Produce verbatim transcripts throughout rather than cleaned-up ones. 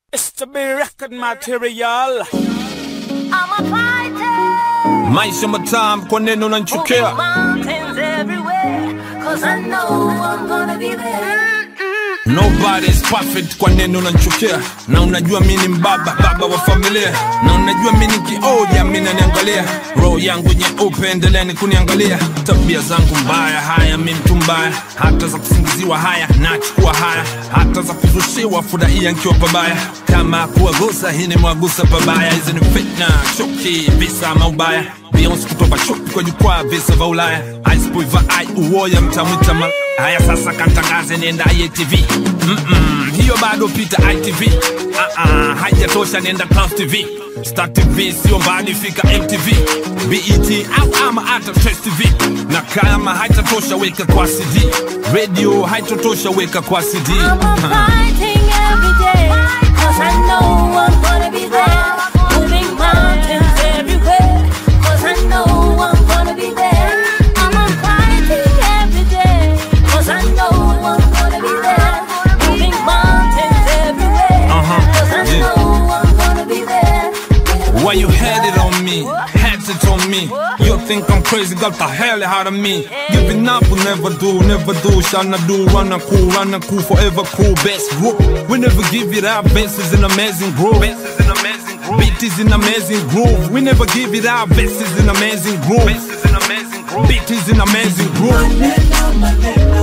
It's to be record material. I'm a fighter. Maisha matamu kwa neno unanichukia. Mountains everywhere, cause I know I'm gonna be there. Nobody is perfect kwa neno unanichukia. Na unajua mimi ni mbaba, baba wa familia. Na unajua mimi ni kioja, mimi naniangalia. Roho yangu nyeupe endeleeni kuniangalia. Tabia zangu mbaya, haya mimi mtu mbaya. Hata za kusingiziwa haya, nachukua haya. Hata za kuzushiwa furahia nikiwa pabaya. Kama kuwagusa hii ni mwagusa pabaya. Hizi ni fitna, chuki, visa maubaya. Beyonce kutoka chuki kwa jukwaa visa vya Ulaya. Ice boy va ai uoya mtamwita mal. Haya sasa kantangaze nenda I A T V. Mm-mm, hiyo bado pita I T V. Uh-uh, haijatosha nenda Clouds T V. Star T V sio mbali fika M T V. B E T au ama hata Trace T V. Na kama haijatosha weka kwa C D. Radio haijatosha weka kwa C D. I'm fighting every day, cause I know I'm gonna be there. Moving mountains everywhere, cause I know I'm gonna be there. I'm fighting every day, cause I know I'm gonna be there. Moving mountains everywhere, cause I know I'm gonna be there. Why you had it on me, had it on me. You think I'm crazy, got the hell out of me. Giving up will never do, never do. Shall not do, run a cool, run a cool, forever cool. Best group, we never give it up. Best is an amazing groove. Best is an amazing groove. Beat is an amazing groove. We never give it up. Best is an amazing groove. Best is an amazing groove. Beat is an amazing groove. Maneno, maneno,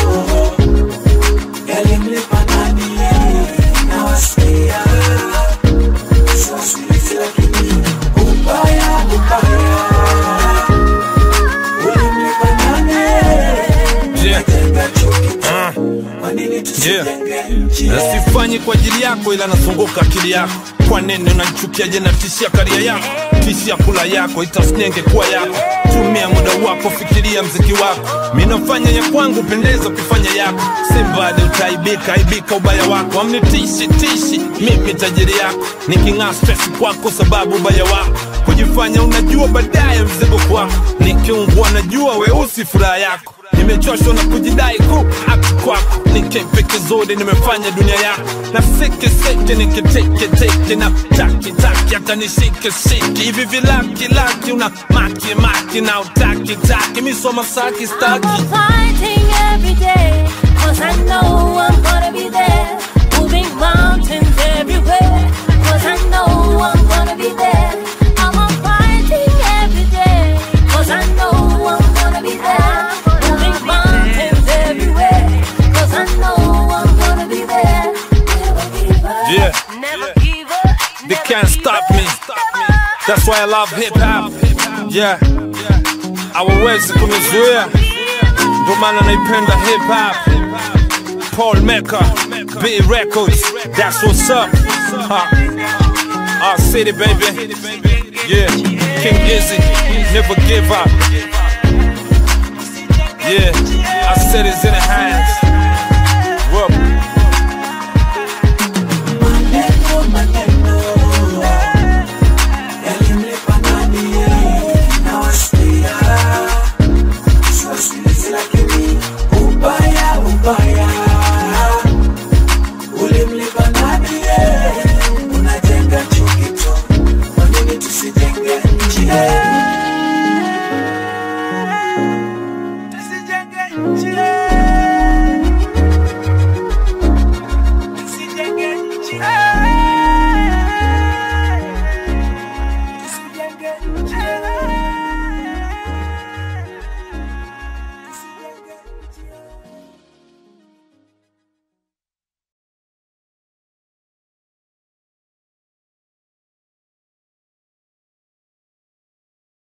yalimlipa nani na wasikia. Sasa lakini ubaya, ubaya ulimlipa nani. Najenga chuki tu, kwa nini tusijenge nchi? Sifanyi kwa ajili yako ila nasunguka akili yako. Kwa nini unanichukia je natishia karia yako? Tishia kula yako itasnenge kuwa yako. Tumia muda wako fikiria mziki wako. Mimi nafanya ya kwangu pendeza kufanya yako. Simbade utaibika ibika ubaya wako. Amnitishi tishi mimi tajiri yako. Niking'aa stress kwako sababu ubaya wako. Kujifanya unajua baadaye mzigo kwako. Nikiungua najua weusi furaha yako. Nimechoshwa na kujidai ku haki kwako. Nikipeke zote nimefanya dunia yako. Na seke seke nikiteke teke na taki taki hata nishike shiki. Hivi vilaki laki una maki maki na utaki taki. Misoma saki staki. I'm fighting every day, cause I know I'm gonna be there. Moving mountains everywhere, cause I know I'm gonna be there. I'm fighting every day, cause I know I'm gonna be there. Moving mountains everywhere, cause I know I'm gonna be there. Never give up, Yeah. never give up. They can't stop me. That's why I love hip hop. Yeah. Hawawezi kunizuia. Ndio maana naipenda hip hop. Paul Mecca, B Records. That's what's up. Huh. Our city baby. Yeah. King Izzy, never give up. Yeah. Our city's in the hands. Whoop. Maneno, maneno, yalimlipa nani na wasikia. Sasa lakini ubaya, ubaya ulimlipa nani. Unajenga chuki tu, kwa nini tusijenge nchi? Tusijenge nchi. Tusijenge nchi. Tusijenge nchi.